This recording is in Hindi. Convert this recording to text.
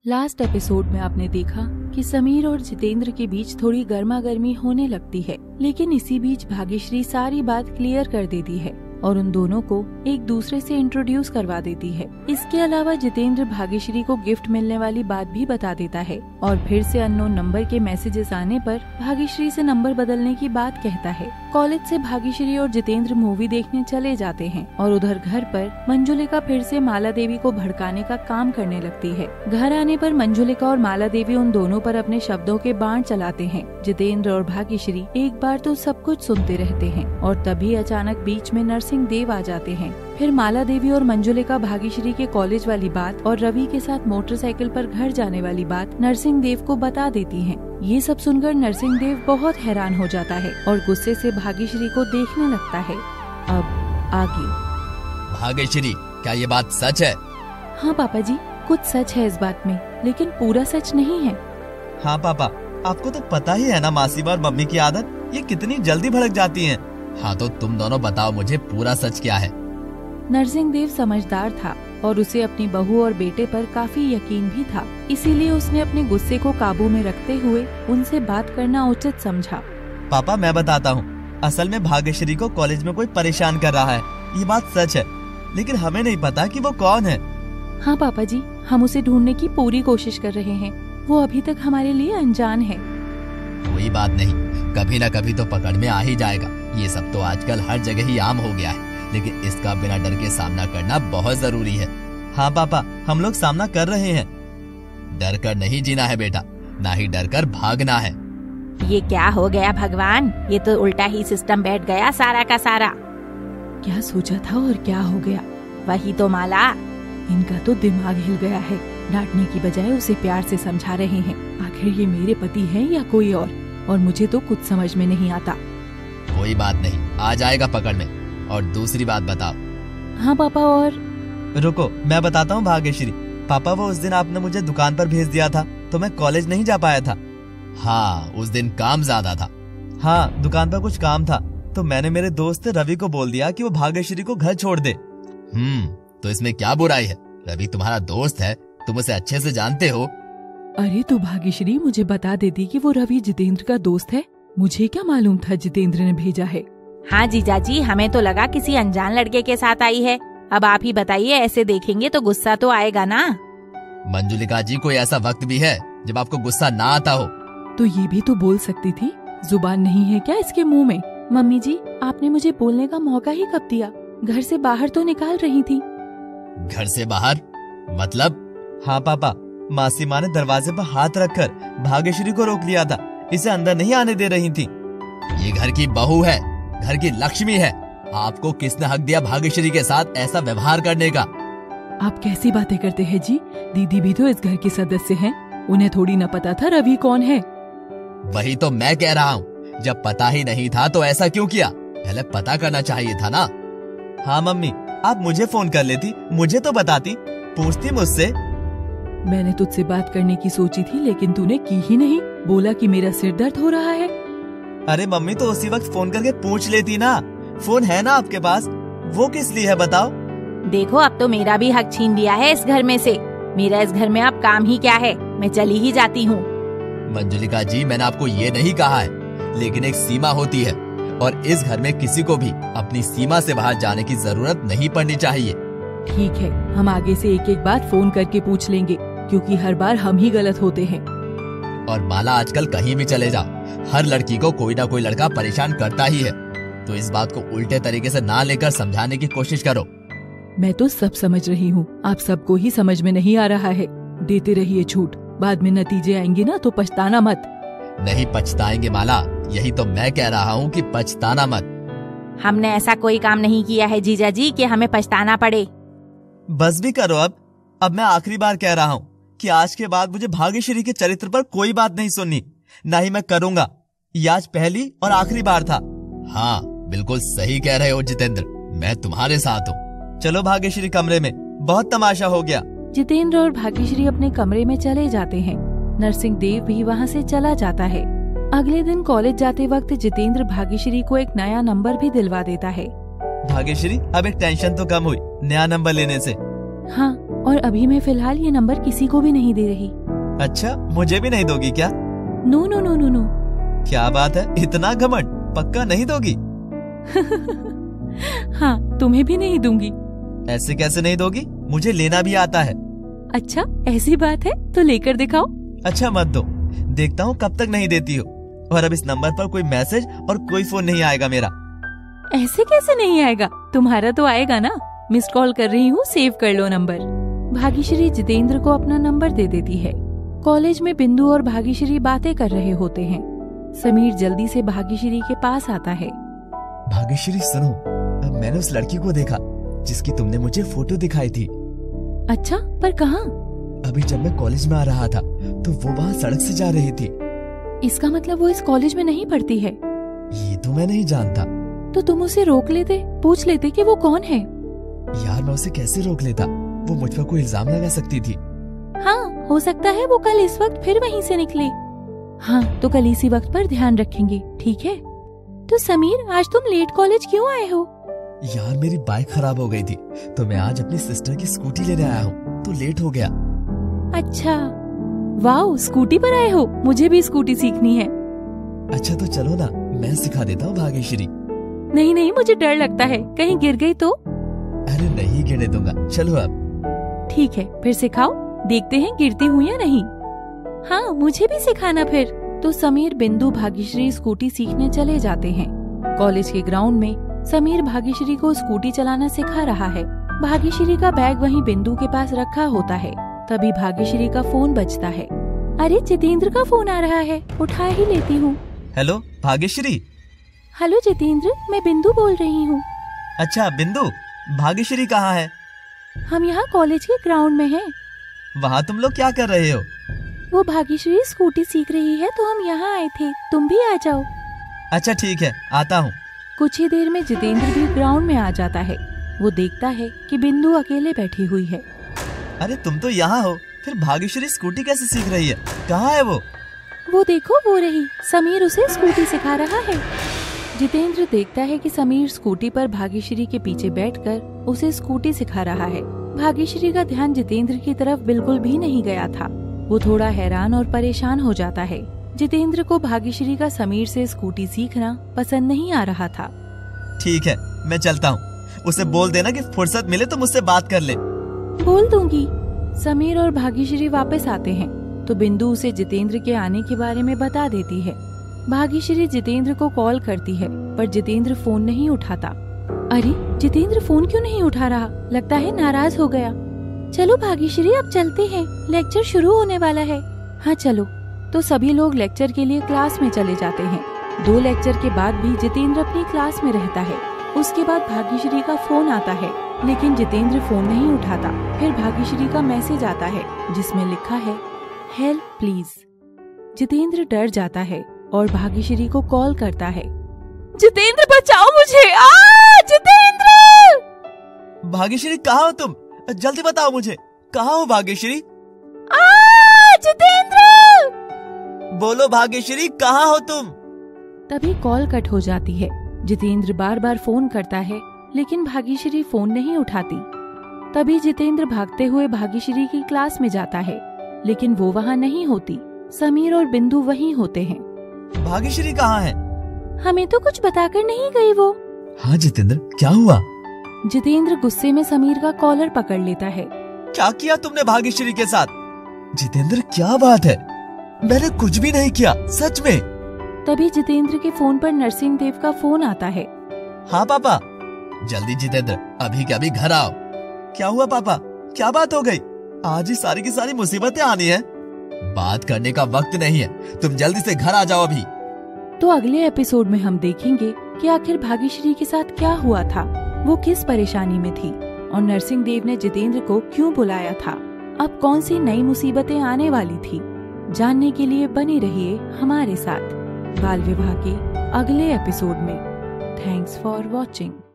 लास्ट एपिसोड में आपने देखा कि समीर और जितेंद्र के बीच थोड़ी गर्मा गर्मी होने लगती है, लेकिन इसी बीच भाग्यश्री सारी बात क्लियर कर देती है और उन दोनों को एक दूसरे से इंट्रोड्यूस करवा देती है। इसके अलावा जितेंद्र भाग्यश्री को गिफ्ट मिलने वाली बात भी बता देता है और फिर से अननोन नंबर के मैसेजेस आने पर भाग्यश्री से नंबर बदलने की बात कहता है। कॉलेज से भाग्यश्री और जितेंद्र मूवी देखने चले जाते हैं और उधर घर पर मंजुलिका फिर से माला देवी को भड़काने का काम करने लगती है। घर आने पर मंजुलिका और माला देवी उन दोनों पर अपने शब्दों के बाण चलाते हैं। जितेंद्र और भाग्यश्री एक बार तो सब कुछ सुनते रहते हैं और तभी अचानक बीच में नरसिंह देव आ जाते हैं। फिर माला देवी और मंजुलिका भाग्यश्री के कॉलेज वाली बात और रवि के साथ मोटरसाइकिल पर घर जाने वाली बात नरसिंह देव को बता देती हैं। ये सब सुनकर नरसिंह देव बहुत हैरान हो जाता है और गुस्से से भाग्यश्री को देखने लगता है। अब आगे। भाग्यश्री, क्या ये बात सच है? हाँ पापा जी, कुछ सच है इस बात में, लेकिन पूरा सच नहीं है। हाँ पापा, आपको तो पता ही है ना मासी और मम्मी की आदत, ये कितनी जल्दी भड़क जाती हैं। हाँ तो तुम दोनों बताओ मुझे पूरा सच क्या है। नरसिंह देव समझदार था और उसे अपनी बहू और बेटे पर काफी यकीन भी था, इसीलिए उसने अपने गुस्से को काबू में रखते हुए उनसे बात करना उचित समझा। पापा मैं बताता हूँ, असल में भाग्यश्री को कॉलेज में कोई परेशान कर रहा है, ये बात सच है, लेकिन हमें नहीं पता कि वो कौन है। हाँ पापा जी, हम उसे ढूंढने की पूरी कोशिश कर रहे हैं, वो अभी तक हमारे लिए अनजान है। कोई बात नहीं, कभी न कभी तो पकड़ में आ ही जाएगा। ये सब तो आजकल हर जगह ही आम हो गया है, लेकिन इसका बिना डर के सामना करना बहुत जरूरी है। हाँ पापा, हम लोग सामना कर रहे हैं। डर कर नहीं जीना है बेटा, ना ही डर कर भागना है। ये क्या हो गया भगवान, ये तो उल्टा ही सिस्टम बैठ गया सारा का सारा। क्या सोचा था और क्या हो गया? वही तो माला, इनका तो दिमाग हिल गया है। डांटने की बजाय उसे प्यार से समझा रहे हैं। आखिर ये मेरे पति हैं या कोई और मुझे तो कुछ समझ में नहीं आता। कोई बात नहीं, आ जाएगा पकड़ में। और दूसरी बात बताओ। हाँ पापा, और रुको मैं बताता हूँ भाग्यश्री। पापा, वो उस दिन आपने मुझे दुकान पर भेज दिया था तो मैं कॉलेज नहीं जा पाया था। हाँ, उस दिन काम ज्यादा था। हाँ, दुकान पर कुछ काम था तो मैंने मेरे दोस्त रवि को बोल दिया कि वो भाग्यश्री को घर छोड़ दे। तो इसमें क्या बुराई है? रवि तुम्हारा दोस्त है, तुम उसे अच्छे से जानते हो। अरे तो भाग्यश्री मुझे बता देती कि वो रवि जितेंद्र का दोस्त है। मुझे क्या मालूम था जितेंद्र ने भेजा है। हाँ जीजाजी, हमें तो लगा किसी अनजान लड़के के साथ आई है। अब आप ही बताइए, ऐसे देखेंगे तो गुस्सा तो आएगा ना। मंजुलिका जी, कोई ऐसा वक्त भी है जब आपको गुस्सा ना आता हो? तो ये भी तो बोल सकती थी, जुबान नहीं है क्या इसके मुंह में? मम्मी जी, आपने मुझे बोलने का मौका ही कब दिया? घर से बाहर तो निकाल रही थी। घर से बाहर मतलब? हाँ पापा, मासी माँ ने दरवाजे पर हाथ रखकर भाग्यश्री को रोक लिया था, इसे अंदर नहीं आने दे रही थी। ये घर की बहू है, घर की लक्ष्मी है। आपको किसने हक दिया भाग्यश्री के साथ ऐसा व्यवहार करने का? आप कैसी बातें करते हैं जी? दीदी भी तो इस घर के सदस्य हैं, उन्हें थोड़ी न पता था रवि कौन है। वही तो मैं कह रहा हूँ, जब पता ही नहीं था तो ऐसा क्यों किया? पहले पता करना चाहिए था ना। हाँ मम्मी, आप मुझे फोन कर लेती, मुझे तो बताती, पूछती मुझसे। मैंने तुझसे बात करने की सोची थी, लेकिन तूने की ही नहीं। बोला कि मेरा सिर दर्द हो रहा है। अरे मम्मी, तो उसी वक्त फोन करके पूछ लेती ना। फोन है ना आपके पास, वो किस लिए है बताओ? देखो, अब तो मेरा भी हक छीन लिया है इस घर में से। मेरा इस घर में अब काम ही क्या है, मैं चली ही जाती हूँ। मंजुलिका जी, मैंने आपको ये नहीं कहा है, लेकिन एक सीमा होती है और इस घर में किसी को भी अपनी सीमा से बाहर जाने की जरूरत नहीं पड़नी चाहिए। ठीक है, हम आगे से एक एक बात फोन करके पूछ लेंगे, क्योंकि हर बार हम ही गलत होते हैं। और माला, आजकल कहीं भी चले जाओ, हर लड़की को कोई ना कोई लड़का परेशान करता ही है, तो इस बात को उल्टे तरीके से ना लेकर समझाने की कोशिश करो। मैं तो सब समझ रही हूँ, आप सबको ही समझ में नहीं आ रहा है। देते रहिए छूट, बाद में नतीजे आएंगे ना तो पछताना मत। नहीं पछताएंगे माला, यही तो मैं कह रहा हूँ कि पछताना मत। हमने ऐसा कोई काम नहीं किया है जीजाजी कि हमें पछताना पड़े। बस भी करो अब मैं आखिरी बार कह रहा हूँ कि आज के बाद मुझे भाग्यश्री के चरित्र पर कोई बात नहीं सुननी, ना ही मैं करूँगा। ये आज पहली और आखिरी बार था। हाँ, बिल्कुल सही कह रहे हो जितेंद्र, मैं तुम्हारे साथ हूँ। चलो भाग्यश्री कमरे में, बहुत तमाशा हो गया। जितेंद्र और भाग्यश्री अपने कमरे में चले जाते हैं। नरसिंह देव भी वहाँ से चला जाता है। अगले दिन कॉलेज जाते वक्त जितेंद्र भाग्यश्री को एक नया नंबर भी दिलवा देता है। भाग्यश्री, अब एक टेंशन तो कम हुई नया नंबर लेने से। हाँ, और अभी मैं फिलहाल ये नंबर किसी को भी नहीं दे रही। अच्छा, मुझे भी नहीं दोगी क्या? No no no no no. क्या बात है, इतना घमंड, पक्का नहीं दोगी? हाँ, तुम्हें भी नहीं दूंगी। ऐसे कैसे नहीं दोगी? मुझे लेना भी आता है। अच्छा, ऐसी बात है तो लेकर दिखाओ। अच्छा मत दो, देखता हूँ कब तक नहीं देती हो। और अब इस नंबर पर कोई मैसेज और कोई फोन नहीं आएगा मेरा। ऐसे कैसे नहीं आएगा? तुम्हारा तो आएगा ना। मिस्ड कॉल कर रही हूँ, सेव कर लो नंबर। भाग्यश्री जितेंद्र को अपना नंबर दे देती है। कॉलेज में बिंदु और भाग्यश्री बातें कर रहे होते हैं। समीर जल्दी से भाग्यश्री के पास आता है। भाग्यश्री सुनो, मैंने उस लड़की को देखा जिसकी तुमने मुझे फोटो दिखाई थी। अच्छा, पर कहाँ? अभी जब मैं कॉलेज में आ रहा था तो वो वहाँ सड़क से जा रही थी। इसका मतलब वो इस कॉलेज में नहीं पढ़ती है? ये तो मैं नहीं जानता। तो तुम उसे रोक लेते, पूछ लेते कि वो कौन है। यार मैं उसे कैसे रोक लेता, वो मुझ पर कोई इल्जाम लगा सकती थी। हाँ, हो सकता है वो कल इस वक्त फिर वहीं से निकले। हाँ, तो कल इसी वक्त पर ध्यान रखेंगे, ठीक है? तो समीर, आज तुम लेट कॉलेज क्यों आए हो? यार मेरी बाइक खराब हो गई थी तो मैं आज अपनी सिस्टर की स्कूटी लेने आया हूँ, तो लेट हो गया। अच्छा, वाओ, स्कूटी पर आए हो? मुझे भी स्कूटी सीखनी है। अच्छा तो चलो ना, मैं सिखा देता हूँ भाग्यश्री। नहीं नहीं, मुझे डर लगता है, कहीं गिर गई तो। अरे नहीं गिरने दूंगा, चलो अब। ठीक है, फिर सिखाओ, देखते हैं गिरती हूँ या नहीं। हाँ, मुझे भी सिखाना फिर। तो समीर, बिंदु, भाग्यश्री स्कूटी सीखने चले जाते हैं। कॉलेज के ग्राउंड में समीर भाग्यश्री को स्कूटी चलाना सिखा रहा है। भाग्यश्री का बैग वहीं बिंदु के पास रखा होता है। तभी भाग्यश्री का फोन बजता है। अरे, जितेंद्र का फोन आ रहा है, उठा ही लेती हूँ। हेलो भाग्यश्री। हेलो जितेंद्र, मैं बिंदु बोल रही हूँ। अच्छा बिंदु, भाग्यश्री कहाँ है? हम यहाँ कॉलेज के ग्राउंड में हैं। वहाँ तुम लोग क्या कर रहे हो? वो भाग्यश्री स्कूटी सीख रही है तो हम यहाँ आए थे, तुम भी आ जाओ। अच्छा ठीक है, आता हूँ। कुछ ही देर में जितेंद्र भी ग्राउंड में आ जाता है। वो देखता है कि बिंदु अकेले बैठी हुई है। अरे तुम तो यहाँ हो, फिर भाग्यश्री स्कूटी कैसे सीख रही है? कहाँ है वो? वो देखो, वो रही, समीर उसे स्कूटी सिखा रहा है। जितेंद्र देखता है कि समीर स्कूटी पर भाग्यश्री के पीछे बैठकर उसे स्कूटी सिखा रहा है। भाग्यश्री का ध्यान जितेंद्र की तरफ बिल्कुल भी नहीं गया था। वो थोड़ा हैरान और परेशान हो जाता है। जितेंद्र को भाग्यश्री का समीर से स्कूटी सीखना पसंद नहीं आ रहा था। ठीक है, मैं चलता हूँ। उसे बोल देना कि फुर्सत मिले तो मुझसे बात कर ले। बोल दूंगी। समीर और भाग्यश्री वापस आते हैं तो बिंदु उसे जितेंद्र के आने के बारे में बता देती है। भाग्यश्री जितेंद्र को कॉल करती है पर जितेंद्र फोन नहीं उठाता। अरे, जितेंद्र फोन क्यों नहीं उठा रहा? लगता है नाराज हो गया। चलो भाग्यश्री, अब चलते हैं, लेक्चर शुरू होने वाला है। हाँ चलो। तो सभी लोग लेक्चर के लिए क्लास में चले जाते हैं। 2 लेक्चर के बाद भी जितेंद्र अपनी क्लास में रहता है। उसके बाद भाग्यश्री का फोन आता है लेकिन जितेंद्र फोन नहीं उठाता। फिर भाग्यश्री का मैसेज आता है जिसमें लिखा है, हेल्प प्लीज। जितेंद्र डर जाता है और भाग्यश्री को कॉल करता है। जितेंद्र, बचाओ मुझे! जितेंद्र! भाग्यश्री कहाँ हो तुम? जल्दी बताओ मुझे, कहाँ हो भाग्यश्री? जितेंद्र! बोलो भाग्यश्री, कहाँ हो तुम? तभी कॉल कट हो जाती है। जितेंद्र बार बार फोन करता है लेकिन भाग्यश्री फोन नहीं उठाती। तभी जितेंद्र भागते हुए भाग्यश्री की क्लास में जाता है लेकिन वो वहाँ नहीं होती। समीर और बिंदु वहीं होते हैं। भाग्यश्री कहाँ है? हमें तो कुछ बताकर नहीं गई वो। हाँ जितेंद्र, क्या हुआ? जितेंद्र गुस्से में समीर का कॉलर पकड़ लेता है। क्या किया तुमने भाग्यश्री के साथ? जितेंद्र, क्या बात है? मैंने कुछ भी नहीं किया, सच में। तभी जितेंद्र के फोन पर नरसिंह देव का फोन आता है। हाँ पापा। जल्दी जितेंद्र, अभी के अभी घर आओ। क्या हुआ पापा, क्या बात हो गई? आज ही सारी की सारी मुसीबतें आनी है। बात करने का वक्त नहीं है, तुम जल्दी से घर आ जाओ अभी। तो अगले एपिसोड में हम देखेंगे कि आखिर भाग्यश्री के साथ क्या हुआ था, वो किस परेशानी में थी और नरसिंह देव ने जितेंद्र को क्यों बुलाया था। अब कौन सी नई मुसीबतें आने वाली थी, जानने के लिए बने रहिए हमारे साथ बाल विवाह के अगले एपिसोड में। Thanks for watching.